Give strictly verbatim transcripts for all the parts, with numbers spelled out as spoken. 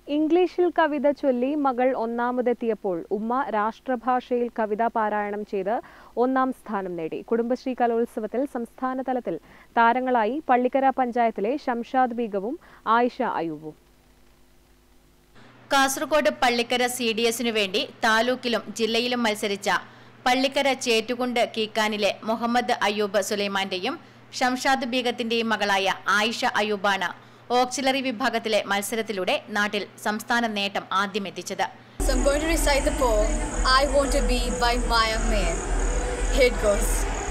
ഇംഗ്ലീഷിൽ കവിത ചൊല്ലി മകൾ ഒന്നാമതെത്തിയപ്പോൾ ഉമ്മ രാഷ്ട്രഭാഷയിൽ കവിതാ പാരായണം ചെയ്ത് ഒന്നാം സ്ഥാനം നേടി. കുടുംബശ്രീ കലോത്സവത്തിൽ സംസ്ഥാന തലത്തിൽ താരങ്ങളായി പള്ളിക്കര പഞ്ചായത്തിലെ ഷംഷാദ് ബീഗവും ആയിഷ അയൂബും. കാസർഗോഡ് പള്ളിക്കര സി ഡി എസിനു വേണ്ടി താലൂക്കിലും ജില്ലയിലും മത്സരിച്ച പള്ളിക്കര ചേറ്റുകുണ്ട് കീക്കാനിലെ മുഹമ്മദ് അയ്യൂബ് സുലൈമാന്റെയും ഷംഷാദ് ബീഗത്തിന്റെയും മകളായ ആയിഷ അയൂബാണ് ഓക്സിലറി വിഭാഗത്തിലെ മത്സരത്തിലൂടെ നാട്ടിൽ സംസ്ഥാന നേട്ടം ആദ്യമെത്തിച്ചത്. So I'm going to recite the poem I Want to Be by Maya Mir. Here it goes.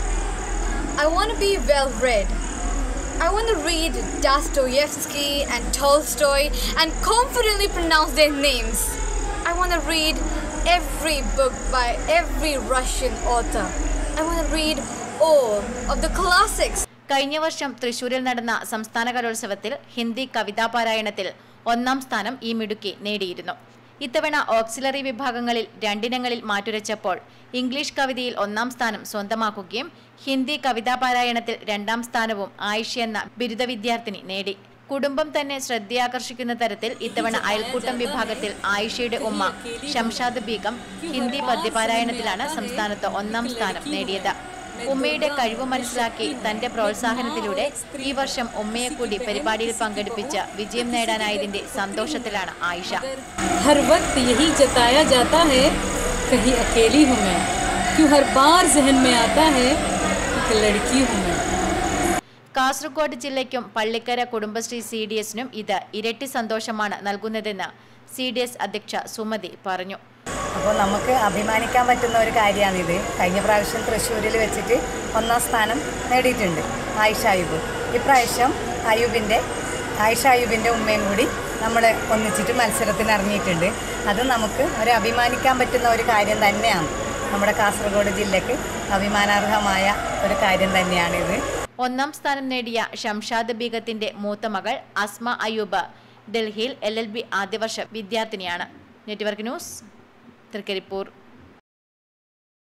I want to be well read. I want to read Dostoevsky and Tolstoy and confidently pronounce their names. I want to read every book by every Russian author. I want to read all of the classics. കഴിഞ്ഞ വർഷം തൃശൂരിൽ നടന്ന സംസ്ഥാന കലോത്സവത്തിൽ ഹിന്ദി കവിതാ പാരായണത്തിൽ ഒന്നാം സ്ഥാനം ഈ മിടുക്കി നേടിയിരുന്നു. ഇത്തവണ ഓക്സിലറി വിഭാഗങ്ങളിൽ രണ്ടിനങ്ങളിൽ മാറ്റുരച്ചപ്പോൾ ഇംഗ്ലീഷ് കവിതയിൽ ഒന്നാം സ്ഥാനം സ്വന്തമാക്കുകയും ഹിന്ദി കവിതാ പാരായണത്തിൽ രണ്ടാം സ്ഥാനവും ആയിഷ എന്ന ബിരുദ വിദ്യാർത്ഥിനി നേടി. കുടുംബം തന്നെ ശ്രദ്ധയാകർഷിക്കുന്ന തരത്തിൽ ഇത്തവണ അയൽക്കൂട്ടം വിഭാഗത്തിൽ ആയിഷയുടെ ഉമ്മ ഷംഷാദ് ബീഗം ഹിന്ദി പദ്യപാരായണത്തിലാണ് സംസ്ഥാനത്ത് ഒന്നാം സ്ഥാനം നേടിയത്. ഉമ്മയുടെ കഴിവ് മനസ്സിലാക്കി തന്റെ പ്രോത്സാഹനത്തിലൂടെ ഈ വർഷം ഉമ്മയെ കൂടി പരിപാടിയിൽ പങ്കെടുപ്പിച്ച് വിജയം നേടാനായതിന്റെ സന്തോഷത്തിലാണ് ആയിഷ. हर वक्त यही जताया जाता है कहीं अकेली हूं मैं क्यों हर बार ज़हन में आता है कि लड़की हूं मैं. കാസർഗോഡ് ജില്ലയ്ക്കും പള്ളിക്കര കുടുംബശ്രീ സി ഡി എസിനും ഇത് ഇരട്ടി സന്തോഷമാണ് നൽകുന്നതെന്ന് സി ഡി എസ് അധ്യക്ഷ സുമതി പറഞ്ഞു. അപ്പോൾ നമുക്ക് അഭിമാനിക്കാൻ പറ്റുന്ന ഒരു കാര്യമാണിത്. കഴിഞ്ഞ പ്രാവശ്യം തൃശ്ശൂരിൽ വെച്ചിട്ട് ഒന്നാം സ്ഥാനം നേടിയിട്ടുണ്ട് ആയിഷ അയൂബ്. ഇപ്രാവശ്യം അയൂബിൻ്റെ ആയിഷ അയൂബിൻ്റെ ഉമ്മയും കൂടി നമ്മൾ ഒന്നിച്ചിട്ട് മത്സരത്തിന് ഇറങ്ങിയിട്ടുണ്ട്. അത് നമുക്ക് ഒരു അഭിമാനിക്കാൻ പറ്റുന്ന ഒരു കാര്യം തന്നെയാണ്. നമ്മുടെ കാസർഗോഡ് ജില്ലയ്ക്ക് അഭിമാനാർഹമായ ഒരു കാര്യം തന്നെയാണിത്. ഒന്നാം സ്ഥാനം നേടിയ ഷംഷാദ് ബീഗത്തിന്റെ മൂത്ത മകൾ അസ്മ അയൂബ് ഡൽഹിയിൽ എൽ എൽ ബി ആദ്യവർഷ വിദ്യാർത്ഥിനിയാണ്. Network news Trikaripur.